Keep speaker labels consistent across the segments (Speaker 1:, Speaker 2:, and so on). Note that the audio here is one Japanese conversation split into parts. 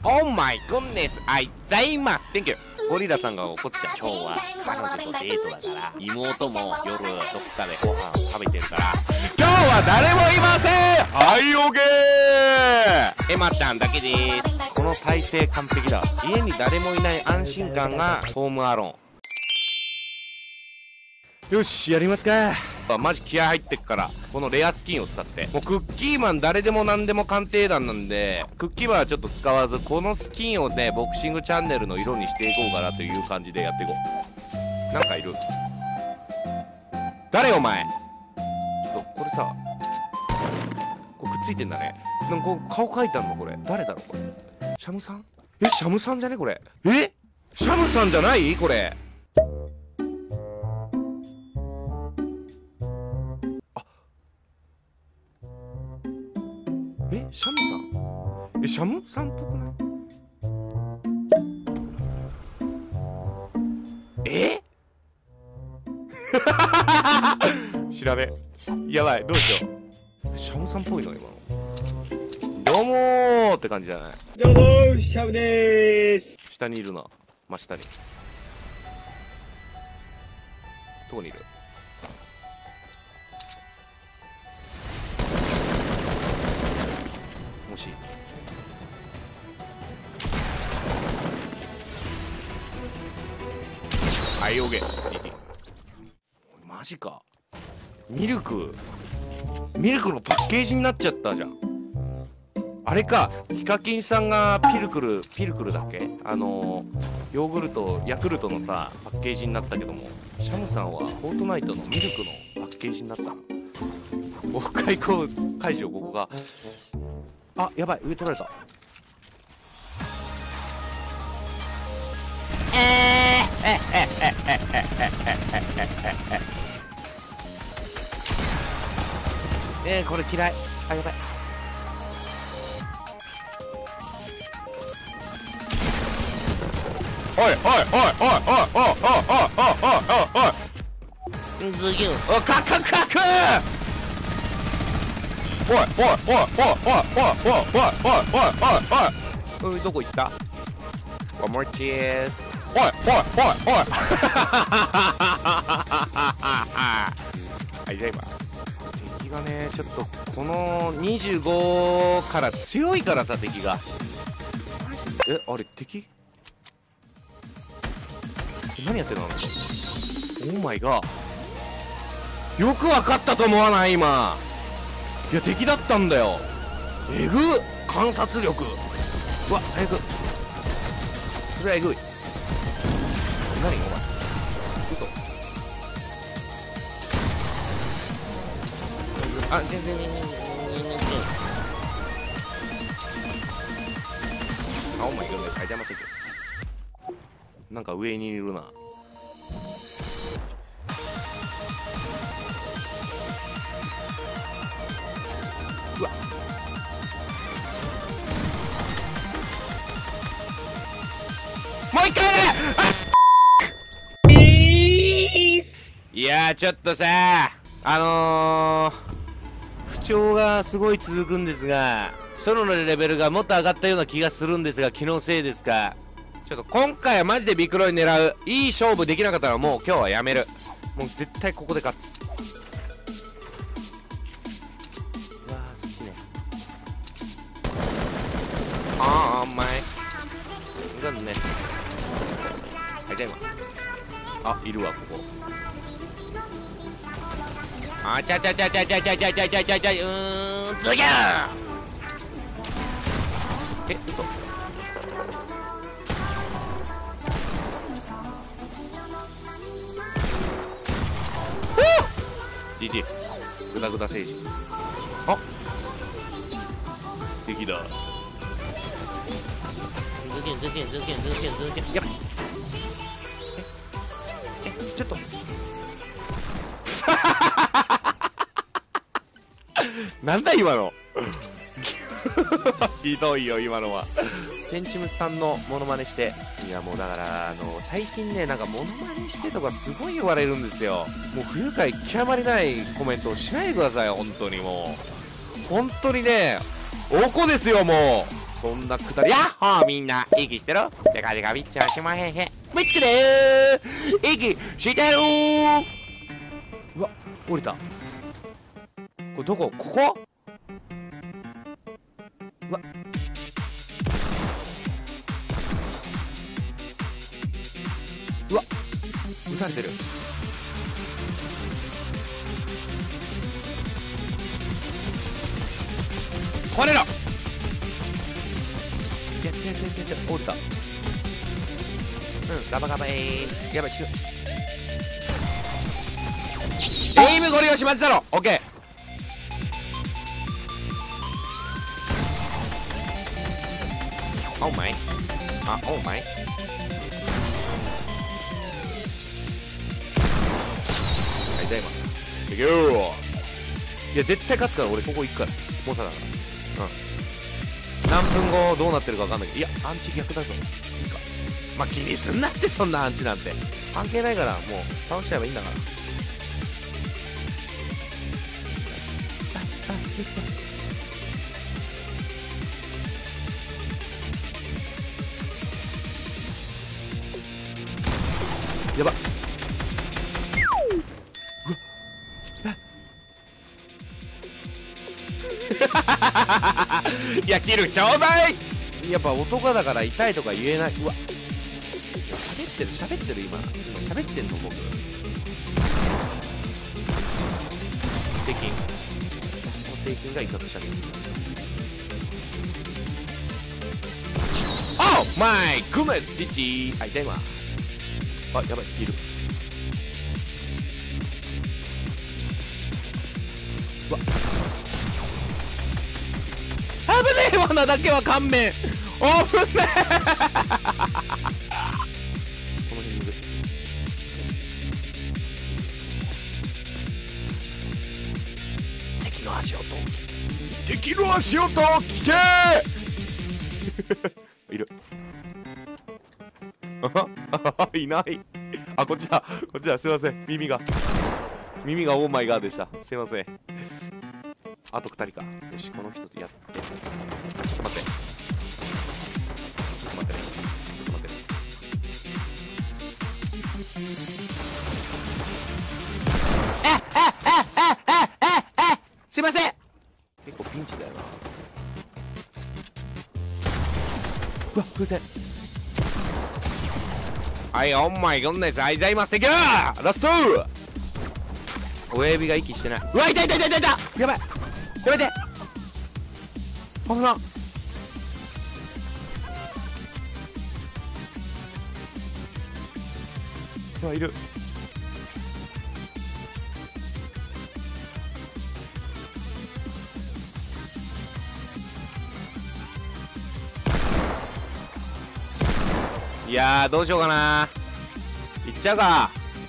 Speaker 1: Oh my goodness, あいざいます。Thank you。ゴリラさんが怒っちゃう。今日は彼女とデートだから、妹も夜どっかでご飯を食べてるから、今日は誰もいません。はい、オーケー。エマちゃんだけです。この体勢完璧だ。家に誰もいない安心感がホームアローン。よし、やりますか。マジ気合入ってっから、このレアスキンを使って。もうクッキーマン誰でも何でも鑑定団なんで、クッキーマンはちょっと使わず、このスキンをね、ボクシングチャンネルの色にしていこうかなという感じでやっていこう。なんかいる。誰お前。これさ、これくっついてんだね。なんかこう顔描いてあんのこれ。誰だろこれ。シャムさん？シャムさんじゃねこれ。シャムさんじゃないこれ。シャムさん？シャムさんっぽくない知らねえ。やばい、どうしよう。シャムさんっぽいの今の。どうもーって感じじゃない？
Speaker 2: どうもー、シャムでーす。
Speaker 1: 下にいるな。真下に。どこにいる？もしはい、オーケー。マジか。ミルクのパッケージになっちゃったじゃん。あれか、ヒカキンさんがピルクルだっけ、ヨーグルトヤクルトのさパッケージになったけども、シャムさんはフォートナイトのミルクのパッケージになったの。オフ会会場、ここが。あ、やばい、上取られた。これ嫌い。あ、やばい。おいおいおいおいおいおいおいおいおい、ズギュン。カクカク。おいおいおいおいおいおいおいおいおいおいおいおい、どこ行った？ One more cheers。おいおいおいおいはい、じゃあ今敵がね、ちょっとこの25から強いからさ、敵がマジで。あれ敵何やってんの？オーマイガー。よくわかったと思わない？今いや敵だったんだよ。えぐっ、観察力。うわ、最悪。それはえぐい。何お前、嘘。あ、全然あ、お前いるね。最邪魔的。なんか上にいるな。うわ、もう一回いやー、ちょっとさ、不調がすごい続くんですが、ソロのレベルがもっと上がったような気がするんですが、気のせいですか？ちょっと今回はマジでビクロイ狙う。いい勝負できなかったらもう今日はやめる。もう絶対ここで勝つ。うわー、そっちね。あー、お前なんです。はい、じゃあ今、あ、いるわ、ここ。あちゃちゃちゃちゃちゃちゃちゃちゃちゃちゃちゃ、ズギャー。嘘。GG グダグダ政治。あ、敵だ。ズキンズキンズキンズキンズキン。やばい。ちょっとなんだ今のひどいよ今のは。ペンチムスさんのモノマネして。いやもうだから最近ね、なんかモノマネしてとかすごい言われるんですよ。もう不愉快極まりないコメントをしないでください。本当にもう本当にね、おこですよ。もうそんなくだり、やっほーみんな、息してろ。デカデカビッチャーしまへんへん。見つけてー息してるー。うわ、降りた。これどこ？ここ？うわ。うわ、撃たれてる。壊れろ。やっちゃ降りた。ガバガバやばい、死ぬ。エイムゴリ押し待ちだろ。オッケー。オーマイ。あ、オーマイ。はい、じゃあ今いくよー。いや絶対勝つから。俺ここ行くから。もうさだから。何分後どうなってるか分かんないけど、いやアンチ逆だぞ。いいか、まあ気にすんなって。そんなアンチなんて関係ないから、もう倒しちゃえばいいんだから。ですね。やばっ。いやキルちょうだい。やっぱ男だから痛いとか言えない。うわ、喋ってる今喋ってんの僕。税金、この税金が威嚇したけど。オーマイグネスチチ。はい、じゃあいます。あ、やばい、いる。うわ、危ねえ。罠だけは勘弁。危ねえ。この辺にいる。敵の足音、敵の足音聞け。いる。いない。あ、こっちだこっちだ。すいません、耳がオーマイガーでした。すいません。あと2人か。よし、この人とやって。ちょっと待ってね。すいません。結構ピンチだよな。うわ、風船。はい、オーマイゴンナイス、あいざいます。敵だラスト。親指が息してない。うわ、痛い。やばい、やめて。危な。うわ、いる。いやー、どうしようかな。いっちゃうか。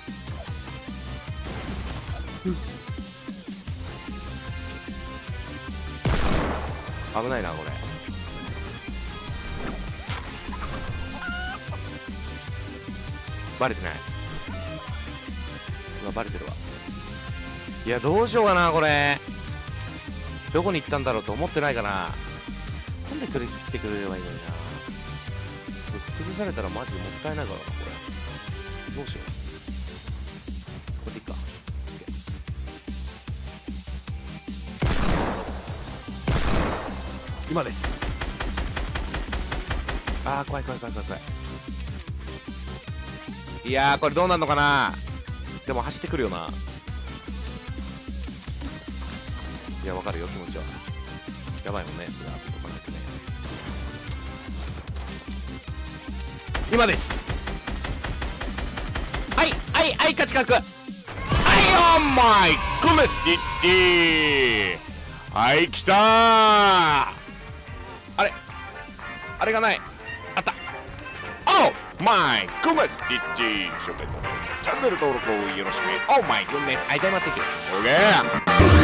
Speaker 1: 危ないなこれ。バレてない。うわ、バレてるわ。いや、どうしようかなこれ。どこに行ったんだろうと思ってないかな。突っ込んで来てくれればいいのにな。崩されたらマジでもったいないからなこれ。どうしよう。これでいいか。今です。あー、怖い。いやー、これどうなんのかな。でも走ってくるよな。いや、わかるよ気持ちは。やばいもんね、それは。とかないとね。今です。はい、勝ち。はい、オーマイゴメスティッチ。はい、来たー。あれがない。あった。オーマイゴメスティッチ。紹介されます。チャンネル登録をよろしく。オーマイゴメス。ありがとうございます。オーケー。